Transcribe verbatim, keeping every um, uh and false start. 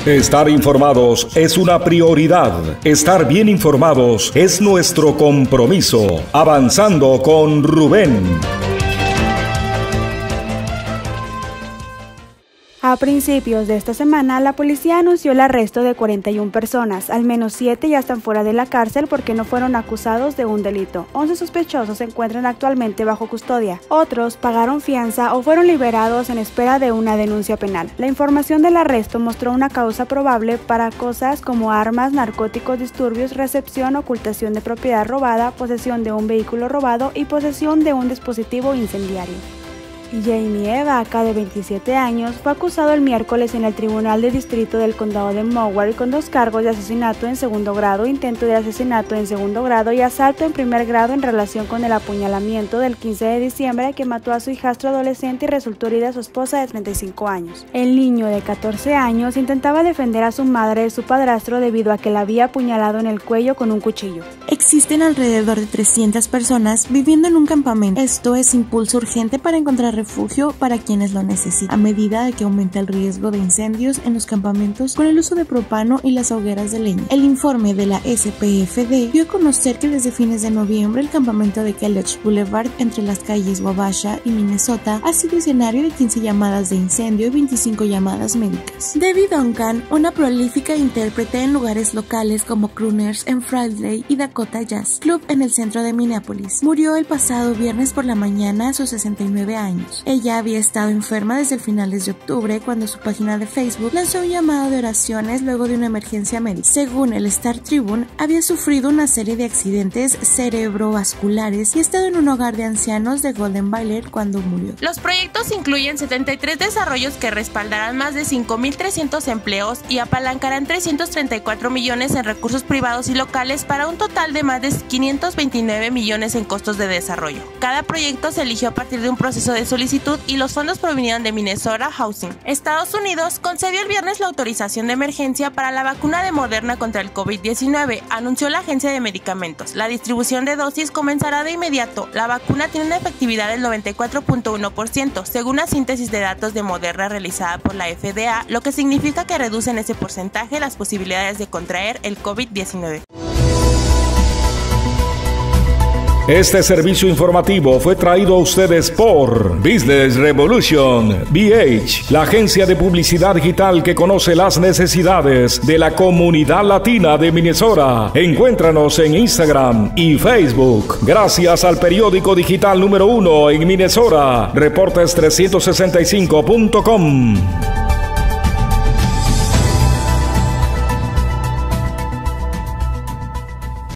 Estar informados es una prioridad. Estar bien informados es nuestro compromiso. Avanzando con Rubén. A principios de esta semana, la policía anunció el arresto de cuarenta y una personas. Al menos siete ya están fuera de la cárcel porque no fueron acusados de un delito. once sospechosos se encuentran actualmente bajo custodia. Otros pagaron fianza o fueron liberados en espera de una denuncia penal. La información del arresto mostró una causa probable para cosas como armas, narcóticos, disturbios, recepción, ocultación de propiedad robada, posesión de un vehículo robado y posesión de un dispositivo incendiario. Jamie Evaca, de veintisiete años, fue acusado el miércoles en el Tribunal de Distrito del Condado de Mower con dos cargos de asesinato en segundo grado, intento de asesinato en segundo grado y asalto en primer grado en relación con el apuñalamiento del quince de diciembre que mató a su hijastro adolescente y resultó herida a su esposa de treinta y cinco años. El niño de catorce años intentaba defender a su madre de su padrastro debido a que la había apuñalado en el cuello con un cuchillo. Existen alrededor de trescientas personas viviendo en un campamento. Esto es impulso urgente para encontrar refugio para quienes lo necesitan, a medida de que aumenta el riesgo de incendios en los campamentos con el uso de propano y las hogueras de leña. El informe de la S P F D dio a conocer que desde fines de noviembre el campamento de Kellogg Boulevard entre las calles Wabasha y Minnesota ha sido escenario de quince llamadas de incendio y veinticinco llamadas médicas. Debbie Duncan, una prolífica intérprete en lugares locales como Crooners en Friday y Dakota Jazz Club en el centro de Minneapolis, murió el pasado viernes por la mañana a sus sesenta y nueve años. Ella había estado enferma desde finales de octubre cuando su página de Facebook lanzó un llamado de oraciones luego de una emergencia médica. Según el Star Tribune, había sufrido una serie de accidentes cerebrovasculares y estado en un hogar de ancianos de Golden Valley cuando murió. Los proyectos incluyen setenta y tres desarrollos que respaldarán más de cinco mil trescientos empleos y apalancarán trescientos treinta y cuatro millones en recursos privados y locales para un total de más de quinientos veintinueve millones en costos de desarrollo. Cada proyecto se eligió a partir de un proceso de solicitud y los fondos provinieron de Minnesota Housing. Estados Unidos concedió el viernes la autorización de emergencia para la vacuna de Moderna contra el COVID diecinueve, anunció la agencia de medicamentos. La distribución de dosis comenzará de inmediato. La vacuna tiene una efectividad del noventa y cuatro punto uno por ciento, según la síntesis de datos de Moderna realizada por la F D A, lo que significa que reducen ese porcentaje las posibilidades de contraer el COVID diecinueve. Este servicio informativo fue traído a ustedes por Business Revolution B H, la agencia de publicidad digital que conoce las necesidades de la comunidad latina de Minnesota. Encuéntranos en Instagram y Facebook. Gracias al periódico digital número uno en Minnesota, reportes trescientos sesenta y cinco punto com.